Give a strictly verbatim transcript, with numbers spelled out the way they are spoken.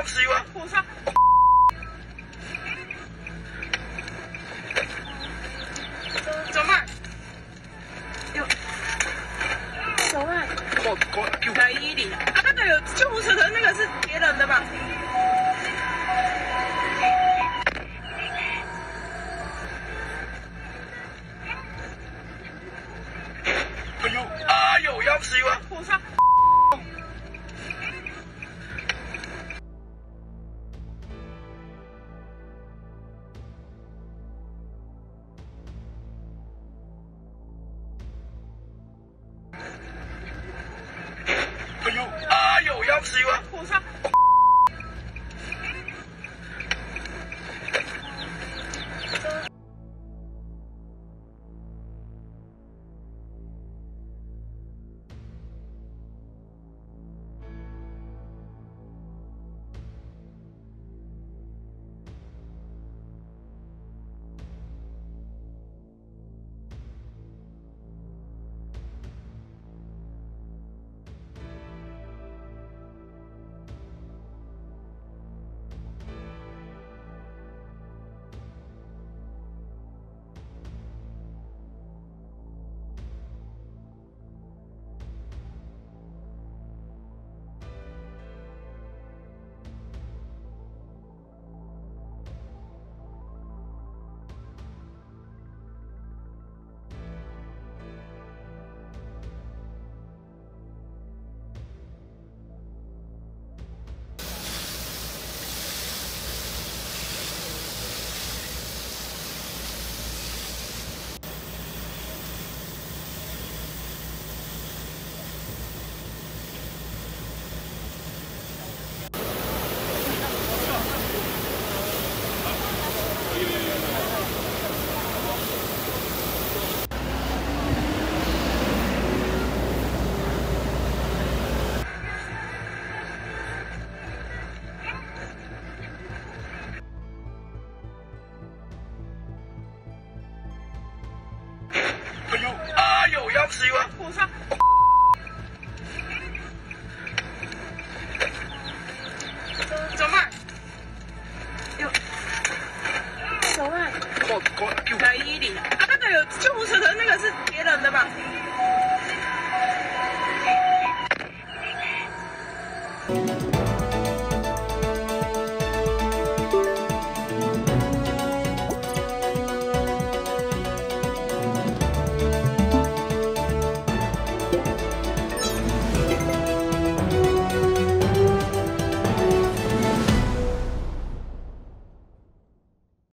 要死吗？ 火烧。走慢。有。走慢。 我我救来一零啊，那个有救护车的那个是别人的吧？ 哎呦哎呦，要死吗？ 火烧。 哎呦哎呦，要死吗？ 火烧。 哎呦哎呦，要死吗？ 火烧。走慢。有。走慢。 我我救来一零啊，那个有救护车的那个是别人的吧？